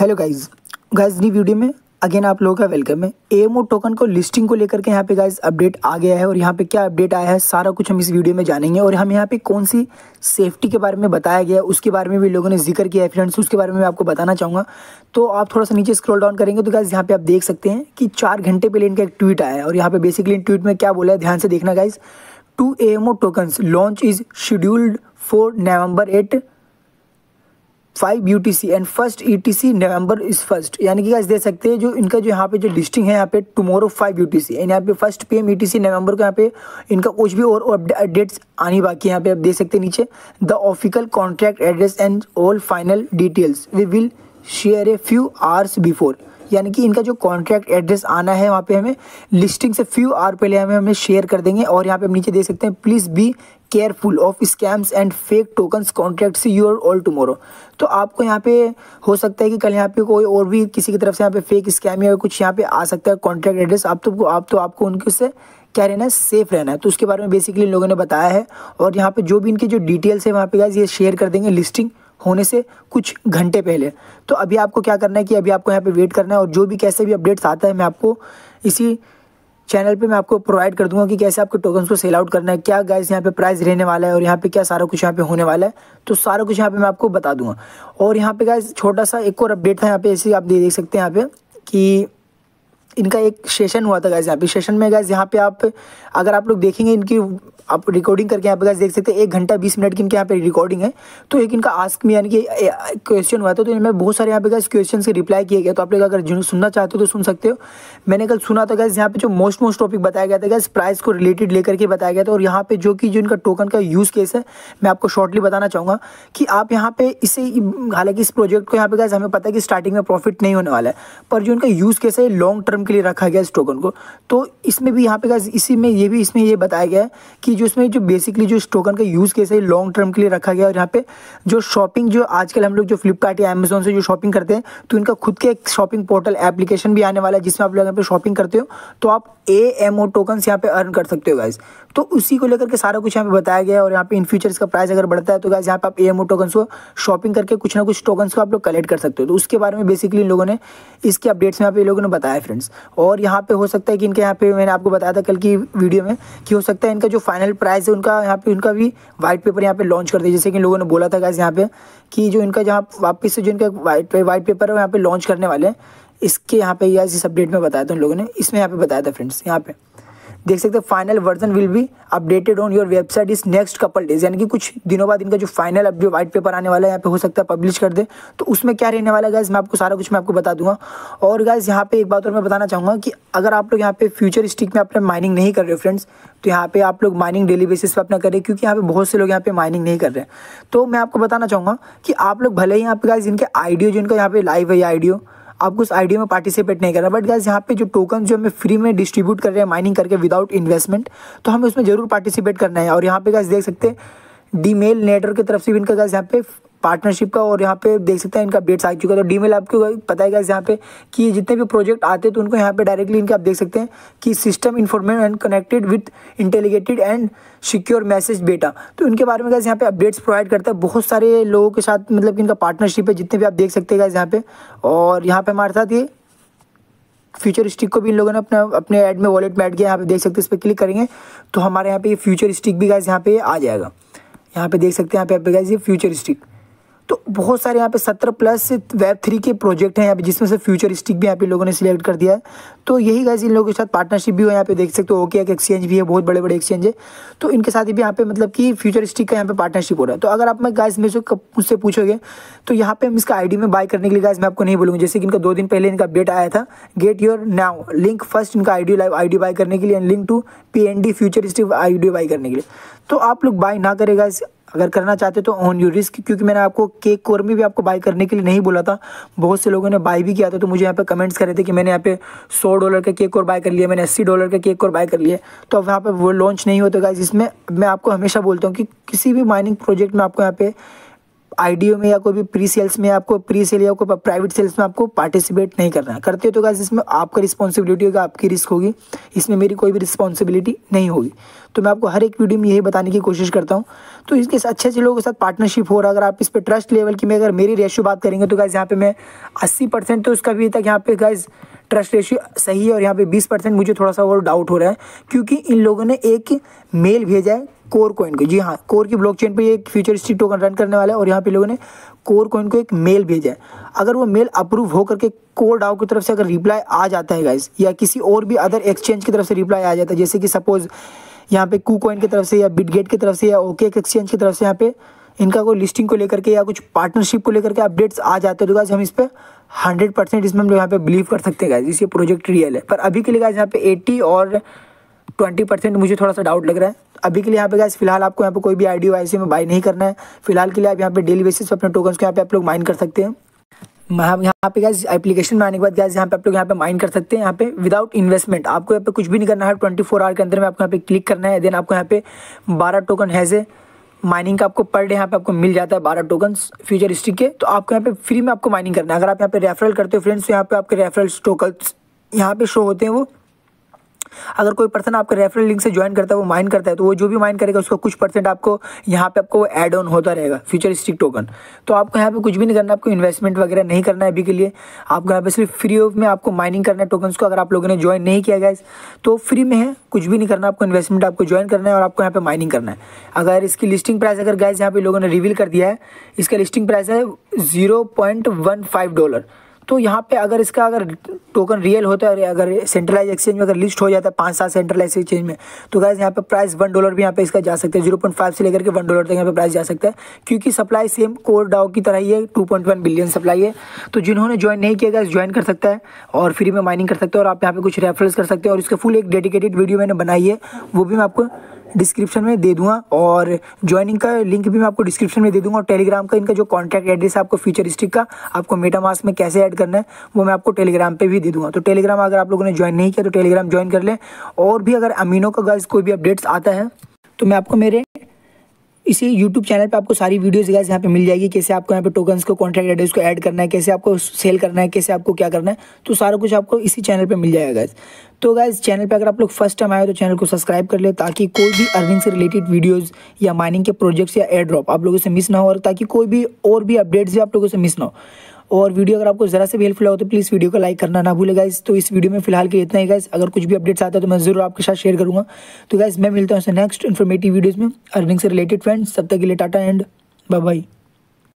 Hello guys new video में again आप लोगों का वेलकम है। एएमओ टोकन को लिस्टिंग को लेकर के यहाँ पे गाइज अपडेट आ गया है और यहाँ पे क्या अपडेट आया है सारा कुछ हम इस वीडियो में जानेंगे और हम यहाँ पे कौन सी सेफ्टी के बारे में बताया गया है उसके बारे में भी लोगों ने जिक्र किया है फ्रेंड्स, उसके बारे में मैं आपको बताना चाहूँगा। तो आप थोड़ा सा नीचे स्क्रॉल डाउन करेंगे तो गाइज यहाँ पे आप देख सकते हैं कि 4 घंटे पहले इनका एक ट्वीट आया है और यहाँ पे बेसिकली इन ट्वीट में क्या बोला है ध्यान से देखना guys. 2 AMO tokens launch is scheduled for November 8 5 UTC and first ETC November is first, यानी कि गाइस देख सकते हैं जो इनका जो यहाँ पे जो लिस्टिंग है यहाँ पे टुमारो 5 UTC एंड यहाँ पे फर्स्ट PM ETC November को यहाँ पे इनका कुछ भी और अपडेट्स आनी बाकी है। यहाँ पे आप देख सकते हैं नीचे the official contract address and all final details we will share a few hours before, यानी कि इनका जो कॉन्ट्रैक्ट एड्रेस आना है वहाँ पे हमें लिस्टिंग से फ्यू आवर पहले हमें शेयर कर देंगे। और यहाँ पे आप नीचे देख सकते हैं please be careful of scams and fake tokens contract your all tomorrow. तो आपको यहाँ पे हो सकता है कि कल यहाँ पे कोई और भी किसी की तरफ से यहाँ पे फेक स्कैम या कुछ यहाँ पे आ सकता है कॉन्ट्रैक्ट एड्रेस, आपको उनके से क्या रहना है, सेफ रहना है। तो उसके बारे में बेसिकली इन लोगों ने बताया है और यहाँ पे जो भी इनकी जो डिटेल्स है वहाँ पे गाइस ये शेयर कर देंगे लिस्टिंग होने से कुछ घंटे पहले। तो अभी आपको क्या करना है कि अभी आपको यहाँ पे वेट करना है और जो भी कैसे भी अपडेट्स आता है मैं आपको इसी चैनल पे मैं आपको प्रोवाइड कर दूंगा कि कैसे आपके टोकन्स को सेल आउट करना है, क्या गाइस यहाँ पे प्राइस रहने वाला है और यहाँ पे क्या सारा कुछ यहाँ पे होने वाला है। तो सारा कुछ यहाँ पे मैं आपको बता दूंगा। और यहाँ पे गाइस छोटा सा एक और अपडेट था यहाँ पे, ऐसे आप देख सकते हैं यहाँ पे कि इनका एक सेशन हुआ था गाइस। यहाँ पे सेशन में गाइस यहाँ पे अगर आप लोग देखेंगे इनकी आप रिकॉर्डिंग करके यहाँ पे गाइस देख सकते हैं 1 घंटा 20 मिनट की इनके यहाँ पे रिकॉर्डिंग है। तो एक इनका आस्क मी यानी कि क्वेश्चन हुआ था तो इनमें बहुत सारे यहाँ पे गाइस क्वेश्चन के रिप्लाई किए गए। तो आप लोग अगर सुनना चाहते हो तो सुन सकते हो। मैंने कल सुना था गाइस यहाँ पे जो मोस्ट टॉपिक बताया गया था गाइस प्राइस को रिलेटेड लेकर के बताया गया था। और यहाँ पे जो इनका टोकन का यूज़ केस है मैं आपको शॉर्टली बताना चाहूँगा कि आप यहाँ पे इसे, हालांकि इस प्रोजेक्ट को यहाँ पे गाइस हमें पता है कि स्टार्टिंग में प्रॉफिट नहीं होने वाला है, पर जो इनका यूज़ केस है लॉन्ग टर्म के लिए रखा गया इस टोकन को। तो इसमें भी यहाँ पे गाइस इसमें ये बताया गया है कि जो इसमें जो बेसिकली जो इस टोकन का यूज़ केस है लॉन्ग टर्म के लिए रखा गया। और यहाँ पे जो शॉपिंग जो आजकल हम लोग जो फ्लिपकार्ट या अमेजोन से जो शॉपिंग करते हैं तो इनका खुद के एक शॉपिंग पोर्टल एप्लीकेशन भी आने वाला है जिसमें आप लोग यहाँ पे शॉपिंग करते हो तो आप एएमओ टोकन्स यहाँ पे अर्न कर सकते हो गाइस। तो उसी को लेकर के सारा कुछ यहाँ पे बताया गया है। और यहाँ पे इन फ्यूचर इसका प्राइस अगर बढ़ता है तो गाइस यहाँ पे आप एएमओ टोकन्स को शॉपिंग करके कुछ ना कुछ टोकन्स को आप लोग कलेक्ट कर सकते हो। तो उसके बारे में बेसिकली इन लोगों ने इसके अपडेट्स में यहाँ पे लोगों ने बताया फ्रेंड्स। और यहाँ पे हो सकता है कि इनके यहाँ पे मैंने आपको बताया था कल की वीडियो में कि हो सकता है इनका जो फाइनल प्राइस है उनका यहाँ पे उनका भी वाइट पेपर यहाँ पे लॉन्च कर दिया, जैसे कि इन लोगों ने बोला था गाइस यहाँ पे कि जो इनका जहाँ वापस से जो इनका वाइट पेपर है यहाँ पे लॉन्च करने वाले हैं। इसके यहाँ पे गाइस इस अपडेट में बताया था उन लोगों ने, इसमें यहाँ पे बताया था फ्रेंड्स। यहाँ पे देख सकते हैं final version will be updated on your website इस नेक्स्ट कपल डेज, यानी कि कुछ दिनों बाद इनका जो फाइनल अब जो व्हाइट पेपर आने वाला है यहाँ पे हो सकता है पब्लिश कर दे। तो उसमें क्या रहने वाला है गाइस मैं आपको सारा कुछ मैं आपको बता दूंगा। और गाइस यहाँ पे एक बात और मैं बताना चाहूँगा कि अगर आप लोग यहाँ पे फ्यूचर स्टिक में अपने माइनिंग नहीं कर रहे हो फ्रेंड्स तो यहाँ पे आप लोग माइनिंग डेली बेसिस पे अपना करें, क्योंकि यहाँ पे बहुत से लोग यहाँ पे माइनिंग नहीं कर रहे हैं। तो मैं आपको बताना चाहूँगा कि आप लोग भले ही यहाँ पे गाइस इनके आईडियो जो इनका यहाँ पे लाइव है ये आईडियो आपको उस आईडिया में पार्टिसिपेट नहीं करना, बट गाइस यहाँ पे जो टोकन जो हमें फ्री में डिस्ट्रीब्यूट कर रहे हैं माइनिंग करके विदाउट इन्वेस्टमेंट, तो हमें उसमें जरूर पार्टिसिपेट करना है। और यहाँ पे गाइस देख सकते हैं डीमेल नेटवर्क की तरफ से भी इनका गाइस यहाँ पे पार्टनरशिप का और यहाँ पे देख सकते हैं इनका अपडेट्स आ चुका है। तो डीमेल आपको पता है गाइस यहाँ पे कि जितने भी प्रोजेक्ट आते हैं तो उनको यहाँ पे डायरेक्टली इनके आप देख सकते हैं कि system information and connected with integrated and secure message बेटा। तो इनके बारे में गाइस यहाँ पे अपडेट्स प्रोवाइड करता है बहुत सारे लोगों के साथ, मतलब इनका पार्टनरशिप है जितने भी आप देख सकते हैं गाइस यहाँ पे। और यहाँ पे हमारे साथ ये फ्यूचर स्टिक को भी इन लोगों ने अपने ऐड में वॉलेट में ऐड किया। यहाँ पे देख सकते हैं, इस पर क्लिक करेंगे तो हमारे यहाँ पे ये फ्यूचर स्टिक भी गाइस यहाँ पे आ जाएगा। यहाँ पे देख सकते हैं यहाँ पे गाइस ये फ्यूचर स्टिक। तो बहुत सारे यहाँ पे 17+ Web3 के प्रोजेक्ट हैं यहाँ पे जिसमें से फ्यूचर स्टिक भी यहाँ पे लोगों ने सिलेक्ट कर दिया है। तो यही गाइस इन लोगों के साथ पार्टनरशिप भी हो, यहाँ पे देख सकते हो ओके एक एक्सचेंज भी है, बहुत बड़े बड़े एक्सचेंज है। तो इनके साथ भी यहाँ पे मतलब कि फ्यूचर स्टिक का यहाँ पे पार्टनरशिप हो रहा है। तो अगर आप मैं गाइस में से मुझसे पूछोगे तो यहाँ पे हम इसका आईडी में बाय करने के लिए गाइस मैं आपको नहीं बोलूँगा, जैसे कि इनका 2 दिन पहले इनका अपडेट आया था get your now link first इनका आईडी बाय करने के लिए and link to PND future stick ID buy करने के लिए। तो आप लोग बाय ना करें गाइस, अगर करना चाहते तो ऑन योर रिस्क, क्योंकि मैंने आपको केक कोर में भी आपको बाय करने के लिए नहीं बोला था। बहुत से लोगों ने बाय भी किया था तो मुझे यहाँ पे कमेंट्स कर रहे थे कि मैंने यहाँ पे $100 का केक कोर बाय कर लिया, मैंने $80 का केक कोर बाय कर लिया। तो अब यहाँ पे वो लॉन्च नहीं होता गाइस। इसमें मैं आपको हमेशा बोलता हूँ कि किसी भी माइनिंग प्रोजेक्ट में आपको यहाँ पे आईडीओ में या कोई भी प्री सेल्स में आपको प्री सेल या कोई प्राइवेट सेल्स में आपको पार्टिसिपेट नहीं करना है। करते हो तो गाइस इसमें आपका रिस्पॉन्सिबिलिटी होगा, आपकी रिस्क होगी, इसमें मेरी कोई भी रिस्पॉन्सिबिलिटी नहीं होगी। तो मैं आपको हर एक वीडियो में यही बताने की कोशिश करता हूँ। तो इसके अच्छे अच्छे लोगों के साथ पार्टनरशिप हो रहा है। अगर आप इस पर ट्रस्ट लेवल की, मैं अगर मेरी रेशियो बात करेंगे तो गाइस यहाँ पे मैं 80% तो उसका भी तक यहाँ पे गाइस ट्रस्ट रेशियो सही है, और यहाँ पे 20% मुझे थोड़ा सा और डाउट हो रहा है, क्योंकि इन लोगों ने एक मेल भेजा है कोर कॉइन को। जी हाँ, कोर की ब्लॉकचेन पे एक फ्यूचरिस्टिक टोकन रन करने वाला है, और यहाँ पे लोगों ने कोर कॉइन को एक मेल भेजा है। अगर वो मेल अप्रूव हो करके कोर डाओ की तरफ से अगर रिप्लाई आ जाता है गाइस, या किसी और भी अदर एक्सचेंज की तरफ से रिप्लाई आ जाता है, जैसे कि सपोज यहाँ पे KuCoin की तरफ से या बिटगेट की तरफ से या OKX एक्सचेंज की तरफ से यहाँ पे इनका कोई लिस्टिंग को लेकर के या कुछ पार्टनरशिप को लेकर के अपडेट्स आ जाते हैं, तो गाइस हम इस पे 100% इसमें हम लोग यहाँ पे बिलीव कर सकते हैं गाइस, ये प्रोजेक्ट रियल है। पर अभी के लिए गाइस यहाँ पे 80 और 20% मुझे थोड़ा सा डाउट लग रहा है। अभी के लिए यहाँ पे गाइस फिलहाल आपको यहाँ पे कोई भी आईडीओ IC में बाय नहीं करना है। फिलहाल के लिए आप यहाँ पे डेली बेसिस पे अपने टोकन्स को यहाँ पे आप लोग माइन कर सकते हैं। यहाँ पे गाइस एप्लीकेशन में आने के बाद गाइस यहाँ पे आप लोग यहाँ पे माइन कर सकते हैं। यहाँ पे विदाउट इन्वेस्टमेंट आपको यहाँ पे कुछ भी नहीं करना है। 24 आवर के अंदर में आपको यहाँ पे क्लिक करना है। देन आपको यहाँ पे 12 टोकन हैज़ ए माइनिंग का आपको पर डे यहाँ पे आपको मिल जाता है 12 टोकन्स फ्यूचरिस्टिक के। तो आपको यहाँ पे फ्री में आपको माइनिंग करना है। अगर आप यहाँ पे रेफरल करते हो फ्रेंड्स, तो यहाँ पे आपके रेफरल टोकन्स यहाँ पे शो होते हैं। वो अगर कोई पर्सन आपके रेफरल लिंक से ज्वाइन करता है, वो माइन करता है, तो वो जो भी माइन करेगा उसका कुछ % आपको यहाँ पे आपको ऐड ऑन होता रहेगा फ्यूचरिस्टिक टोकन। तो आपको यहाँ पे कुछ भी नहीं करना, आपको इन्वेस्टमेंट वगैरह नहीं करना है अभी के लिए। आपको यहाँ पे सिर्फ फ्री ऑफ में आपको माइनिंग करना है टोकन्स को। अगर आप लोगों ने ज्वाइन नहीं किया गाइस तो फ्री में है, कुछ भी नहीं करना, आपको इन्वेस्टमेंट आपको ज्वाइन करना है और आपको यहाँ पे माइनिंग करना है। अगर इसकी लिस्टिंग प्राइस अगर गाइस यहाँ पे लोगों ने रिवील कर दिया है, इसका लिस्टिंग प्राइस है $0.15। तो यहाँ पे अगर इसका अगर टोकन रियल होता है, अगर सेंट्रलाइज एक्सचेंज में अगर लिस्ट हो जाता है 5-7 सेंट्रलाइज एक्सचेंज में, तो गाइस यहाँ पे प्राइस $1 भी यहाँ पे इसका जा सकता है। 0.5 से लेकर के $1 तक यहाँ पे प्राइस जा सकता है, क्योंकि सप्लाई सेम कोर डाओ की तरह ही है। 2.1 बिलियन सप्लाई है। तो जिन्होंने ज्वाइन नहीं किया गाइस ज्वाइन कर सकता है और फ्री में माइनिंग कर सकते हैं, और आप यहाँ पे कुछ रेफरल्स कर सकते हैं। और इसका फुल एक डेडिकेटेड वीडियो मैंने बनाई है, वो भी मैं आपको डिस्क्रिप्शन में दे दूंगा, और ज्वाइनिंग का लिंक भी मैं आपको डिस्क्रिप्शन में दे दूंगा। और टेलीग्राम का इनका जो कॉन्टैक्ट एड्रेस है आपको फ्यूचरिस्टिक का, आपको मेटामास्क में कैसे ऐड करना है वो मैं आपको टेलीग्राम पे भी दे दूंगा। तो टेलीग्राम अगर आप लोगों ने ज्वाइन नहीं किया तो टेलीग्राम ज्वाइन कर लें। और भी अगर अमीनो का गाइस कोई भी अपडेट्स आता है तो मैं आपको मेरे इसी YouTube चैनल पे आपको सारी वीडियोस गाइस यहाँ पे मिल जाएगी, कैसे आपको यहाँ पे टोकन्स को कॉन्ट्रैक्ट एड्रेस को ऐड करना है, कैसे आपको सेल करना है, कैसे आपको क्या करना है, तो सारा कुछ आपको इसी चैनल पे मिल जाएगा गाइस। तो गाइस चैनल पे अगर आप लोग फर्स्ट टाइम आए हो तो चैनल को सब्सक्राइब कर ले, ताकि कोई भी अर्निंग से रिलेटेड वीडियोज़ या माइनिंग के प्रोजेक्ट्स या एयर ड्रॉप आप लोगों से मिस ना हो, और ताकि कोई भी और भी अपडेट्स भी आप लोगों से मिस ना हो। और वीडियो अगर आपको ज़रा से भी हेल्पफुल हो तो प्लीज़ वीडियो को लाइक करना ना भूले गाइस। तो इस वीडियो में फिलहाल के इतना ही गाइस। अगर कुछ भी अपडेट्स आता है तो मैं ज़रूर आपके साथ शेयर करूँगा। तो गाइस मैं मिलता हूँ नेक्स्ट इन्फॉर्मेटिव वीडियोज़ में अर्निंग से रिलेटेड फ्रेंड्स। तब तक के लिए टाटा एंड बाय बाय।